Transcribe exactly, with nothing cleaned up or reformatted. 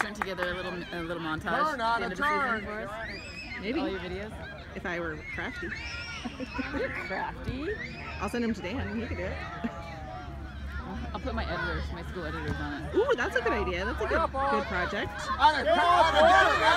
string together a little a little montage Turn at on the a end of the turn. season for us? Maybe. All your videos? If I were crafty. You're crafty. I'll send him to Dan. He could do it. I'll put my editors, my school editors on it. Ooh, that's a good idea. That's a good, good project. On it, on it, on it.